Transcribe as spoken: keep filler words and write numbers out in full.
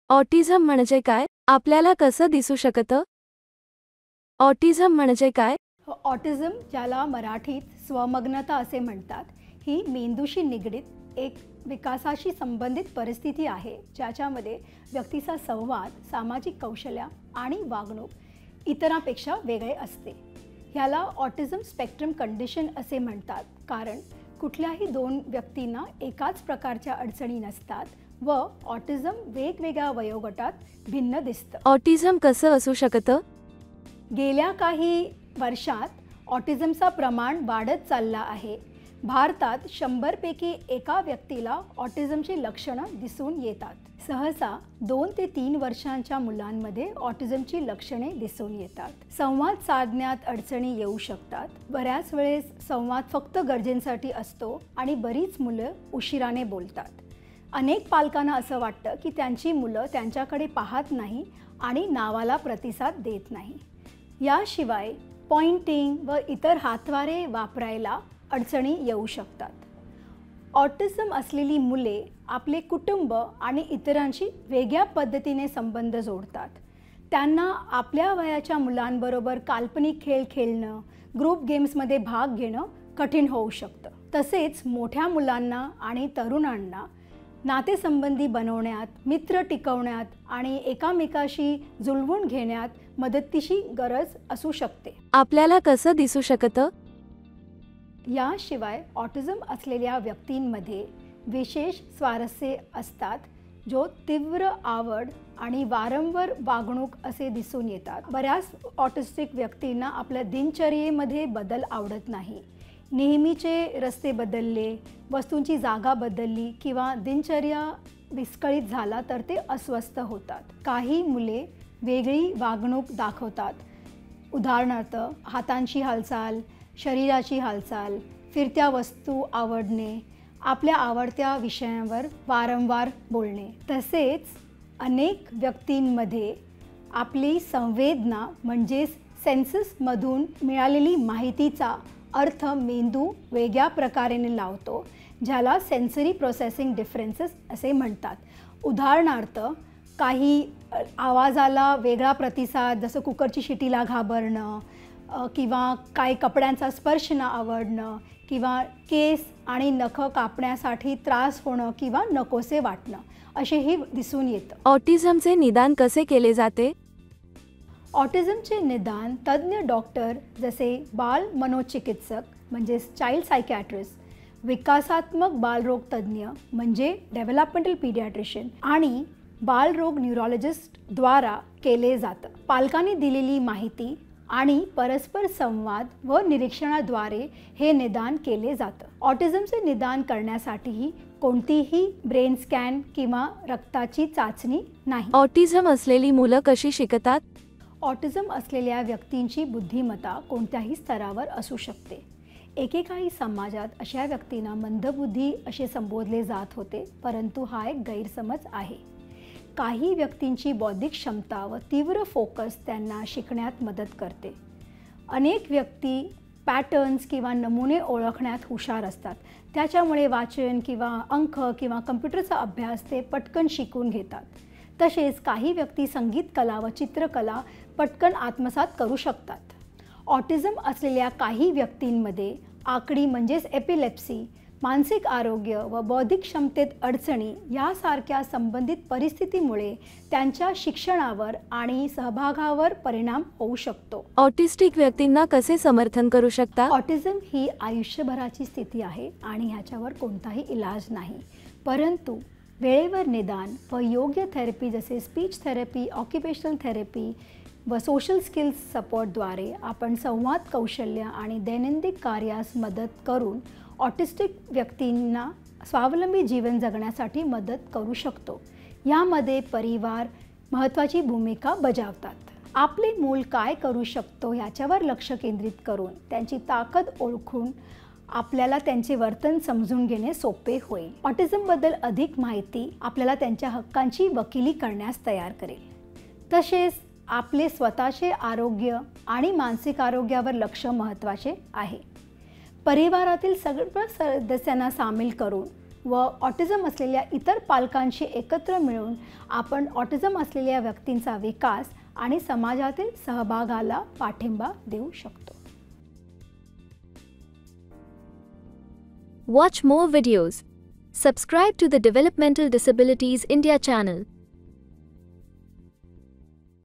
Autism म्हणजे काय? आपल्याला कसं दिसू शकतं? ऑटिझम म्हणजे काय? ऑटिझम, ज्याला मराठीत स्वमग्नता असे म्हणतात, ही मेंदूशी निगडीत एक विकासाशी संबंधित परिस्थिती आहे, ज्याच्यामध्ये व्यक्तीचा संवाद, सामाजिक कौशल्य आणि वागणूक इतरांपेक्षा वेगळे असते. ह्याला ऑटिझम स्पेक्ट्रम कंडिशन असे म्हणतात, कारण कुठल्याही दोन व्यक्तींना एकाच प्रकारच्या अडचणी नसतात व ऑटिझम वेगवेगळ्या वयोगटात भिन्न दिसतं. ऑटिझम कसं असू शकतं? गेल्या काही वर्षात ऑटिझमचं प्रमाण वाढत चाललं आहे. भारतात शंभर पैकी एका व्यक्तीला ऑटिझमची लक्षणं दिसून येतात. सहसा दोन ते तीन वर्षांच्या मुलांमध्ये ऑटिझमची लक्षणे दिसून येतात. संवाद साधण्यात अडचणी येऊ शकतात. बऱ्याच वेळेस संवाद फक्त गरजेसाठी असतो आणि बरीच मुलं उशिराने बोलतात. अनेक पालकांना असं वाटतं की त्यांची मुलं त्यांच्याकडे पाहत नाही आणि नावाला प्रतिसाद देत नाही. याशिवाय पॉइंटिंग व इतर हातवारे वापरायला अडचणी येऊ शकतात. ऑटिझम असलेली मुले आपले कुटुंब आणि इतरांशी वेगळ्या पद्धतीने संबंध जोडतात. त्यांना आपल्या वयाच्या मुलांबरोबर काल्पनिक खेळ खेळणं, ग्रुप गेम्समध्ये भाग घेणं कठीण होऊ शकतं. तसेच मोठ्या मुलांना आणि तरुणांना नातेसंबंधी बनवण्यात, मित्र टिकवण्यात आणि एकामेकाशी जुळवून घेण्यात मदतीची गरज असू शकते. आपल्याला कसं दिसू शकतं? याशिवाय ऑटिझम असलेल्या व्यक्तींमध्ये विशेष स्वारस्य असतात, जो तीव्र आवड आणि वारंवार वागणूक असे दिसून येतात. बऱ्याच ऑटिस्टिक व्यक्तींना आपल्या दिनचर्येमध्ये बदल आवडत नाही. नेहमीचे रस्ते बदलले, वस्तूंची जागा बदलली किंवा दिनचर्या विस्कळीत झाला तर ते अस्वस्थ होतात. काही मुले वेगळी वागणूक दाखवतात. उदाहरणार्थ हातांची हालचाल, शरीराची हालचाल, फिरत्या वस्तू आवडणे, आपल्या आवडत्या विषयांवर वारंवार बोलणे. तसेच अनेक व्यक्तींमध्ये आपली संवेदना म्हणजेच सेन्सेसमधून मिळालेली माहितीचा अर्थ मेंदू वेगळ्या प्रकारेने लावतो, ज्याला सेन्सरी प्रोसेसिंग डिफरन्सेस असे म्हणतात. उदाहरणार्थ काही आवाजाला वेगळा प्रतिसाद, जसं कुकरची शिटीला घाबरणं किंवा काही कपड्यांचा स्पर्श न आवडणं किंवा केस आणि नखं कापण्यासाठी त्रास होणं किंवा नकोसे वाटणं असेही दिसून येतं. ऑटिझमचे निदान कसे केले जाते? ऑटिझमचे निदान तज्ज्ञ डॉक्टर जसे बाल मनोचिकित्सक म्हणजेच चाइल्ड सायकॅट्रिस्ट, विकासात्मक बालरोग तज्ज्ञ म्हणजे डेव्हलपमेंटल पीडियाट्रिशियन आणि बालरोग न्यूरोलॉजिस्टद्वारा केले जातं. पालकांनी दिलेली माहिती आणि परस्पर संवाद व निरीक्षणाद्वारे हे निदान केले जातं. ऑटिझमचे निदान करण्यासाठीही कोणतीही ब्रेन स्कॅन किंवा रक्ताची चाचणी नाही. ऑटिझम असलेली मुलं कशी शिकतात? ऑटिझम असलेल्या व्यक्तींची बुद्धिमत्ता कोणत्याही स्तरावर असू शकते. एकेकाळी समाजात अशा व्यक्तींना मंदबुद्धी असे संबोधले जात होते, परंतु हा एक गैरसमज आहे. काही व्यक्तींची बौद्धिक क्षमता व तीव्र फोकस त्यांना शिकण्यात मदत करते. अनेक व्यक्ती पॅटर्न्स किंवा नमुने ओळखण्यात हुशार असतात. त्याच्यामुळे वाचन किंवा अंक किंवा कम्प्युटरचा अभ्यास ते पटकन शिकून घेतात. तसेच काही व्यक्ती संगीत कला व चित्रकला पटकन आत्मसात करू शकतात. ऑटिझम असलेल्या काही व्यक्तींमध्ये आकडी म्हणजेच एपिलेप्सी, मानसिक आरोग्य व बौद्धिक क्षमतेत अडचणी यासारख्या संबंधित परिस्थितीमुळे त्यांच्या शिक्षणावर आणि सहभागावर परिणाम होऊ शकतो. ऑटिस्टिक व्यक्तींना कसे समर्थन करू शकता? ऑटिझम ही आयुष्यभराची स्थिती आहे आणि ह्याच्यावर कोणताही इलाज नाही, परंतु वेळेवर निदान व योग्य थेरपी जसे स्पीच थेरपी, ऑक्युपेशनल थेरपी व सोशल स्किल्स सपोर्टद्वारे आपण संवाद कौशल्य आणि दैनंदिन कार्यास मदत करून ऑटिस्टिक व्यक्तींना स्वावलंबी जीवन जगण्यासाठी मदत करू शकतो. यामध्ये परिवार महत्त्वाची भूमिका बजावतात. आपले मूल काय करू शकतो याच्यावर लक्ष केंद्रित करून त्यांची ताकद ओळखून आपल्याला त्यांचे वर्तन समजून घेणे सोपे होईल. ऑटिझमबद्दल अधिक माहिती आपल्याला त्यांच्या हक्कांची वकिली करण्यास तयार करेल. तसेच आपले स्वतःचे आरोग्य आणि मानसिक आरोग्यावर लक्ष महत्त्वाचे आहे. परिवारातील सर्व सदस्यांना सामील करून व ऑटिझम असलेल्या इतर पालकांशी एकत्र मिळून आपण ऑटिझम असलेल्या व्यक्तींचा विकास आणि समाजातील सहभागाला पाठिंबा देऊ शकतो. Watch more videos. Subscribe to the Developmental Disabilities India channel.